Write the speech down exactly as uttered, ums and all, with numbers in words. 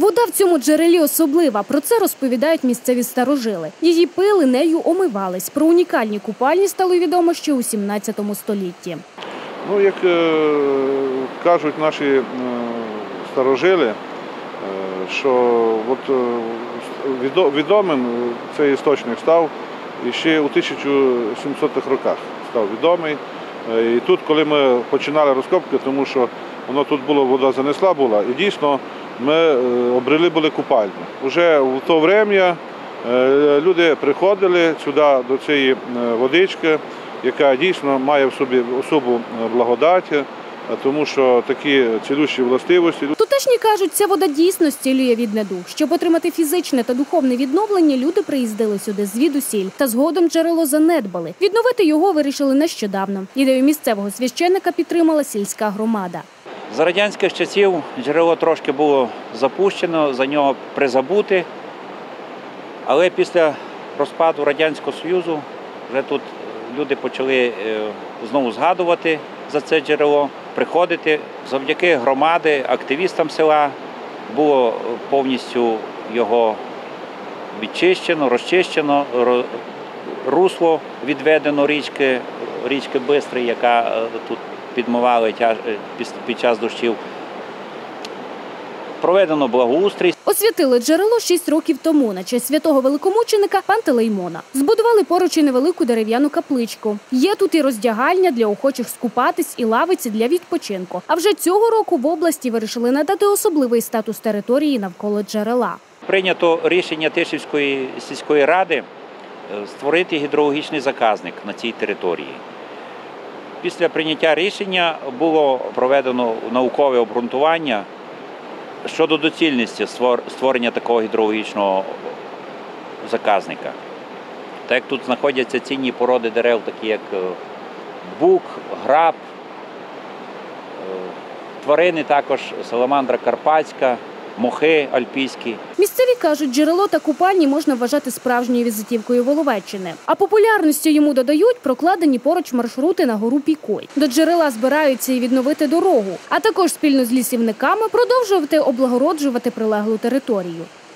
Вода в цьому джерелі особлива. Про це розповідають місцеві старожили. Її пили, нею омивались. Про унікальні купальні стало відомо ще у сімнадцятому столітті. Ну, як е, кажуть наші е, старожили, е, що от, е, відомим цей істочник став ще у тисяча сімсотих роках. Став відомий. Е, і тут, коли ми починали розкопки, тому що воно тут було, вода занесла була, і дійсно ми е, обрели були купальні. Уже в то время е, люди приходили сюди до цієї водички, яка дійсно має в собі особу благодать, тому що такі цілющі властивості. Тутешні кажуть, ця вода дійсно зцілює від недуг. Щоб отримати фізичне та духовне відновлення, люди приїздили сюди звідусіль. Та згодом джерело занедбали. Відновити його вирішили нещодавно. Ідею місцевого священника підтримала сільська громада. За радянських часів джерело трошки було запущено, за нього призабути. Але після розпаду Радянського Союзу вже тут люди почали знову згадувати за це джерело, приходити. Завдяки громади, активістам села було повністю його відчищено, розчищено, русло відведено річки, річки Бистрий, яка тут підмивали під час дощів. Проведено благоустрій. Освятили джерело шість років тому на честь святого великомученика Пантелеймона. Збудували поруч і невелику дерев'яну капличку. Є тут і роздягальня для охочих скупатись, і лавиці для відпочинку. А вже цього року в області вирішили надати особливий статус території навколо джерела. Прийнято рішення Тишівської сільської ради створити гідрологічний заказник на цій території. Після прийняття рішення було проведено наукове обґрунтування щодо доцільності створення такого гідрологічного заказника. Так як тут знаходяться цінні породи дерев, такі як бук, граб, тварини також, саламандра карпатська, мохи альпійські. Місцеві кажуть, джерело та купальні можна вважати справжньою візитівкою Воловеччини. А популярності йому додають прокладені поруч маршрути на гору Пікой. До джерела збираються і відновити дорогу, а також спільно з лісівниками продовжувати облагороджувати прилеглу територію.